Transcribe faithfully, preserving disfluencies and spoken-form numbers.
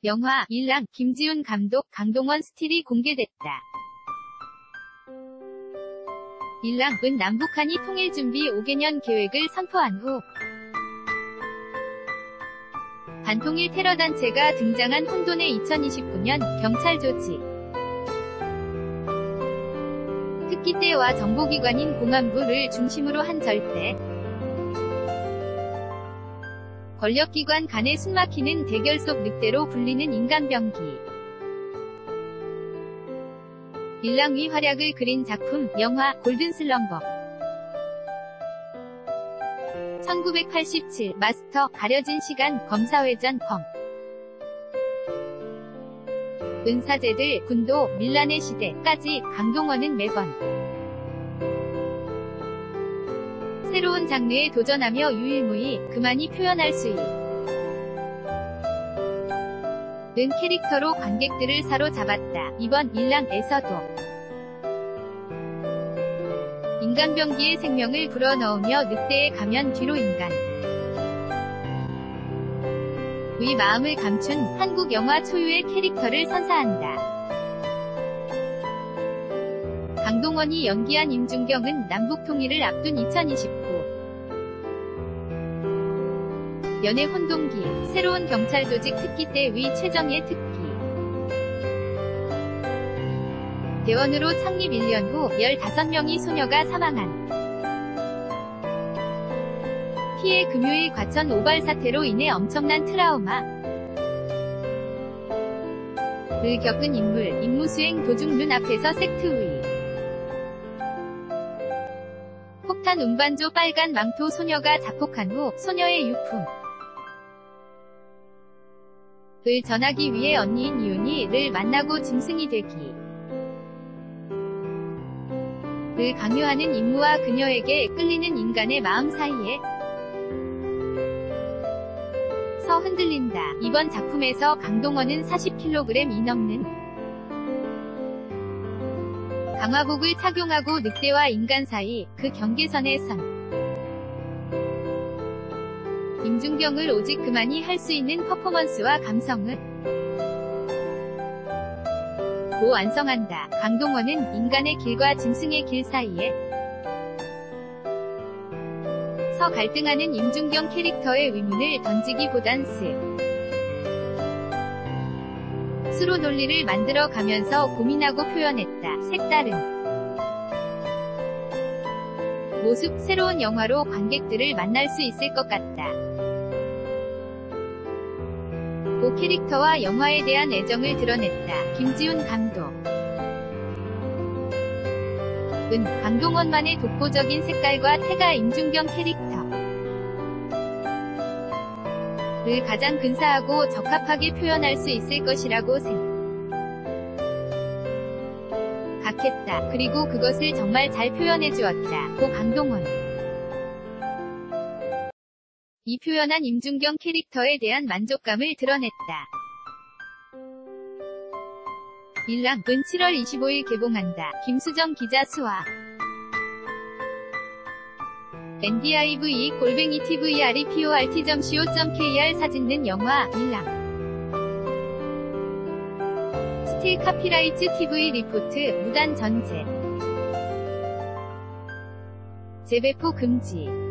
영화 일랑 김지훈 감독 강동원 스틸이 공개됐다. 일랑은 남북한이 통일준비 오 개년 계획을 선포한 후 반통일 테러단체가 등장한 혼돈의 이천이십구 년 경찰 조직, 특기대와 정보기관인 공안부를 중심으로 한 절대 권력기관 간의 숨막히는 대결 속 늑대로 불리는 인간병기. 일랑의 활약을 그린 작품, 영화 골든슬럼버. 천구백팔십칠 마스터, 가려진 시간, 검사회전, 검. 은사제들, 군도, 밀란의 시대까지 강동원은 매번 새로운 장르에 도전하며 유일무이 그만이 표현할 수 있는 캐릭터로 관객들을 사로잡았다. 이번 일랑에서도 인간병기의 생명을 불어넣으며 늑대의 가면 뒤로 인간 의 마음을 감춘 한국 영화 초유의 캐릭터를 선사한다. 강동원이 연기한 임준경은 남북통일을 앞둔 이천이십구 연애 혼동기, 새로운 경찰 조직 특기대의 최정예 특기. 대원으로 창립 일 년 후 열다섯 명의 소녀가 사망한 피해 금요일 과천 오발 사태로 인해 엄청난 트라우마를 겪은 인물, 임무수행 도중 눈앞에서 섹트우이 폭탄 운반조 빨간 망토 소녀가 자폭한 후 소녀의 유품 을 전하기 위해 언니인 이윤이를 만나고 짐승이 되기 를 강요하는 임무와 그녀에게 끌리는 인간의 마음 사이에 서 흔들린다. 이번 작품에서 강동원은 사십 킬로그램이 넘는 강화복을 착용하고 늑대와 인간 사이 그 경계선에 선 임준경을 오직 그만이 할 수 있는 퍼포먼스와 감성을 로 완성한다. 강동원은 인간의 길과 짐승의 길 사이에 서 갈등하는 임준경 캐릭터의 의문을 던지기보단 스 스로 논리를 만들어 가면서 고민하고 표현했다. 색다른 모습, 새로운 영화로 관객들을 만날 수 있을 것 같다. 고 캐릭터와 영화에 대한 애정을 드러냈다. 김지훈 감독 은 강동원만의 독보적인 색깔과 태가 임준경 캐릭터를 가장 근사하고 적합하게 표현할 수 있을 것이라고 생각했다. 그리고 그것을 정말 잘 표현해주었다. 고 강동원 이 표현한 임준경 캐릭터에 대한 만족감을 드러냈다. 일랑은 칠월 이십오일 개봉한다. 김수정 기자 수화 엔디아이브이 골뱅이 티브이알이포르트 점 씨오 점 케이알 사진는 영화 일랑 스틸 카피라이츠 티비 리포트 무단 전제 재배포 금지